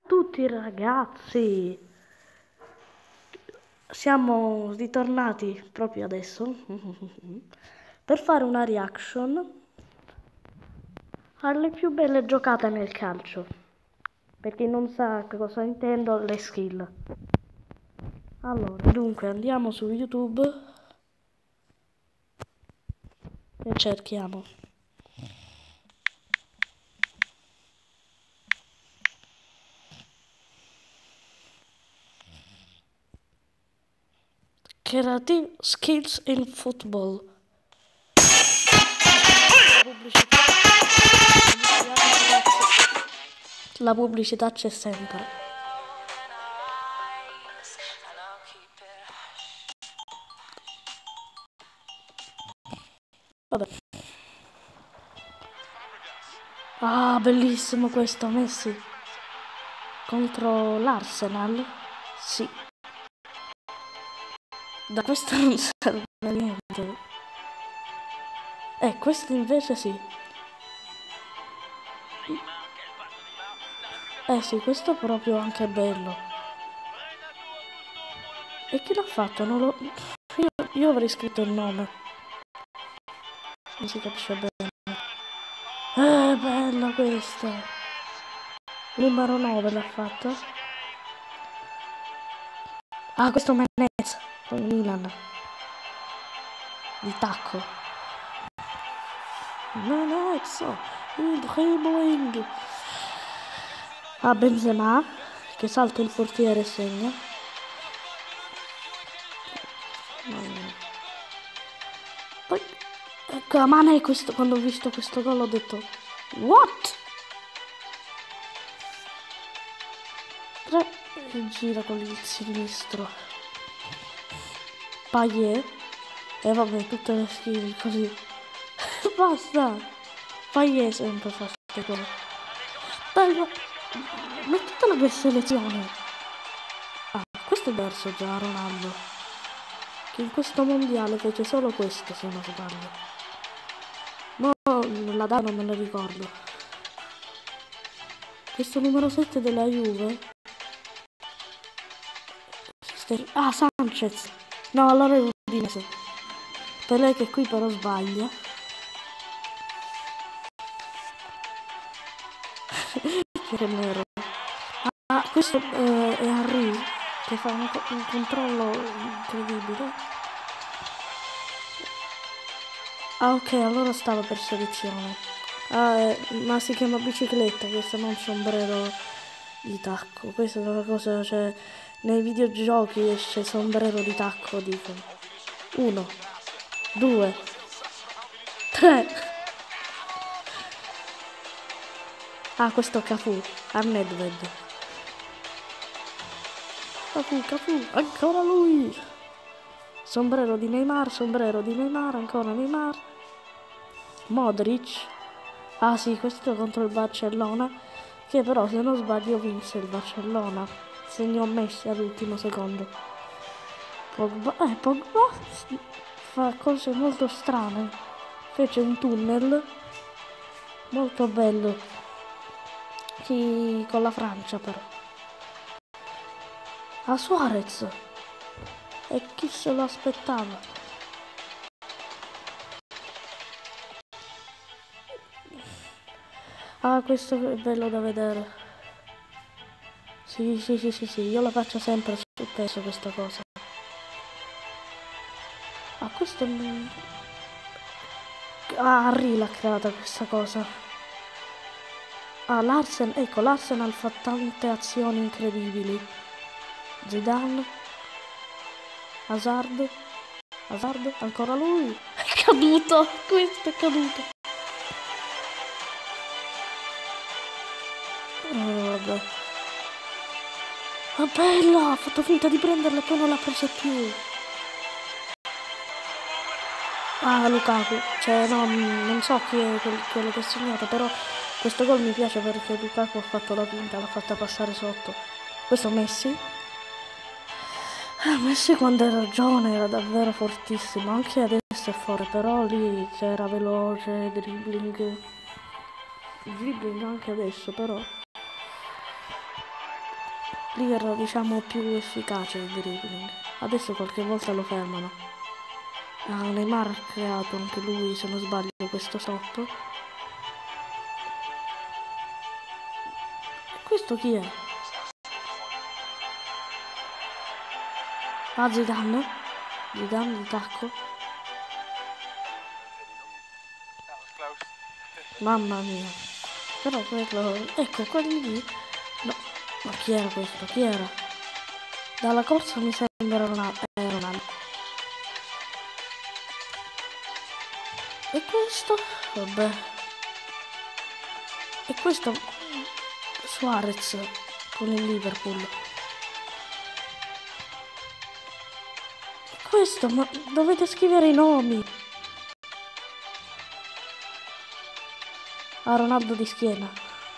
Tutti ragazzi, siamo ritornati proprio adesso per fare una reaction alle più belle giocate nel calcio. Per chi non sa cosa intendo, le skill. Allora, dunque andiamo su YouTube e cerchiamo Creative Skills in Football. La pubblicità c'è sempre. Vabbè. Ah, bellissimo questo, Messi. Contro l'Arsenal? Sì. Da questo non serve a niente. Questo invece sì. Sì, questo è proprio anche bello. E chi l'ha fatto? Non lo... Io avrei scritto il nome. Non si capisce bene. Bello questo. Numero 9 l'ha fatto. Ah, questo è Menez. Con Milan. Di tacco. Menez. Il dribbling. Ah, Benzema. Che salta il portiere e segna. Poi, ecco, a Mane questo, quando ho visto questo gol ho detto what? E gira con il sinistro. Payet. E vabbè, tutte le skill così. Basta. Payet sempre fa queste cose. Dai, mettetela per selezione. Ah, questo è verso già Ronaldo. Che in questo mondiale fece solo questo, se non sbaglio. No, la data non me la ricordo. Questo numero 7 della Juve. Ah, Sanchez. No, allora è Udinese. Pelé che qui però sbaglia. Che è nero. Ah, questo è Henry che fa un controllo incredibile. Ah, ok, allora stava per selezione. Ah, ma si chiama bicicletta, questo non sombrero di tacco. Questa è una cosa, cioè, nei videogiochi esce sombrero di tacco, dicono. 1, 2, 3. Ah, questo è Cafu, a Nedved. Cafu, ancora lui. Sombrero di Neymar, ancora Neymar. Modric. Ah sì, questo contro il Barcellona, che però se non sbaglio vinse il Barcellona. Segnò Messi all'ultimo secondo. Pogba fa cose molto strane. Fece un tunnel molto bello. Con la Francia però. A Suarez. E chi se lo aspettava? Ah, questo è bello da vedere. Sì, io la faccio sempre su peso questa cosa. Ah, questo è... Ah, Henry l'ha creata questa cosa. Ah, l'Arsenal fa tante azioni incredibili. Zidane. Hazard, ancora lui. È caduto, questo è caduto. Vabbè. Ma bella, ha fatto finta di prenderla e poi non l'ha presa più. Ah, Lukaku, cioè no, non so chi è quello che ha segnato, però questo gol mi piace perché Lukaku ha fatto la finta, l'ha fatta passare sotto. Questo Messi. Messi quando era giovane era davvero fortissimo, anche adesso è forte, però lì c'era veloce, dribbling anche adesso però. Lì era diciamo più efficace il dribbling. Adesso qualche volta lo fermano. Neymar ha creato anche lui, se non sbaglio, questo stop. E questo chi è? Ah, Zidane. Zidane di tacco. Mamma mia. Però quello... Ecco, quelli lì... No. Ma chi era questo? Chi era? Dalla corsa mi sembra Ronaldo. E questo? Vabbè. E questo... Suarez con il Liverpool. E questo? Ma dovete scrivere i nomi. Ah, Ronaldo di schiena.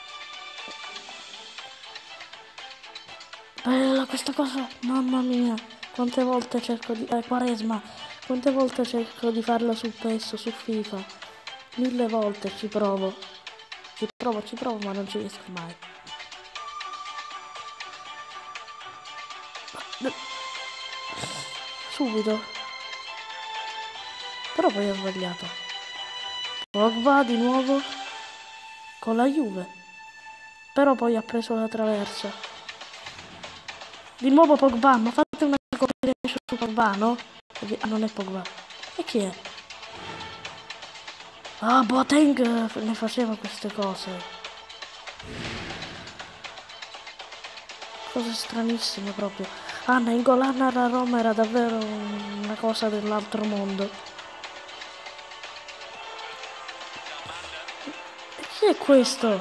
Bella questa cosa, mamma mia. Quante volte cerco di... Quaresma. Quante volte cerco di farla su PES, su FIFA. 1000 volte ci provo. Ci provo, ma non ci riesco mai. Subito. Però poi ho sbagliato. Pogba di nuovo. Con la Juve. Però poi ha preso la traversa. Di nuovo Pogba, ma fate una compilation su Pogba, no? Ah, non è Pogba. E chi è? Ah, Boateng ne faceva queste cose. Cose stranissime proprio. Ah, Nainggolan a Roma era davvero una cosa dell'altro mondo. E chi è questo?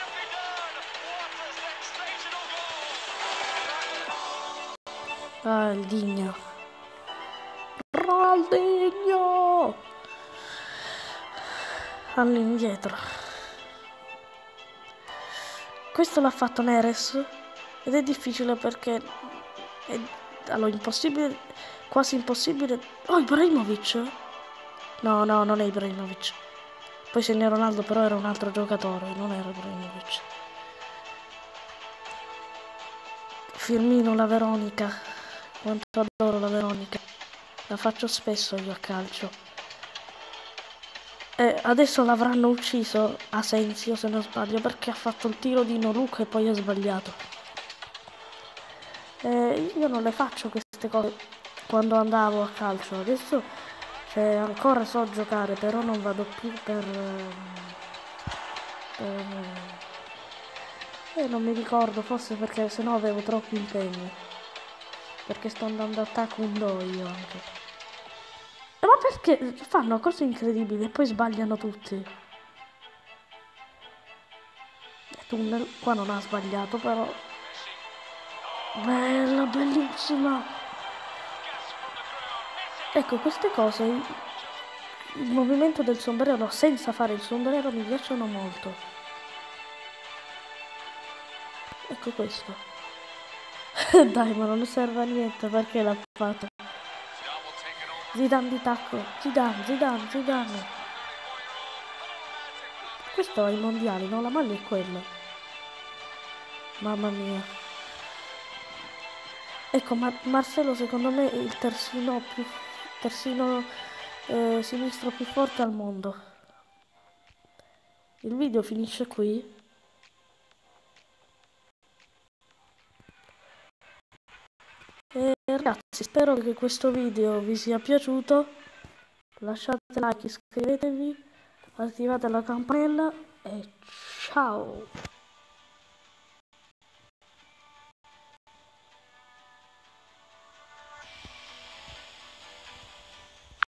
Ah, il Digno. Ronaldinho! All'indietro. Questo l'ha fatto Neres ed è difficile perché è allora impossibile, quasi impossibile. Oh, Ibrahimovic? No, non è Ibrahimovic. Poi segna Ronaldo, però era un altro giocatore, non era Ibrahimovic. Firmino, la Veronica. Quanto adoro la Veronica. La faccio spesso io a calcio. Adesso l'avranno ucciso Asensio, se non sbaglio, perché ha fatto il tiro di Noluca e poi ha sbagliato. Io non le faccio queste cose quando andavo a calcio. Adesso ancora so giocare, però non vado più non mi ricordo, forse perché sennò avevo troppi impegni. Perché sto andando a taekwondo io anche. Ma perché fanno cose incredibili e poi sbagliano tutti? E Tunnel qua non ha sbagliato, però... Bella, bellissima! Ecco, queste cose, il movimento del sombrero senza fare il sombrero mi piacciono molto. Ecco questo. Dai, ma non serve a niente perché l'ha fatto. Zidane di tacco. Zidane. Questo è i mondiali, no? La maglia è quella. Mamma mia. Ecco, Marcelo secondo me è il terzino sinistro più forte al mondo. Il video finisce qui. E ragazzi, spero che questo video vi sia piaciuto. Lasciate like, iscrivetevi, attivate la campanella e ciao!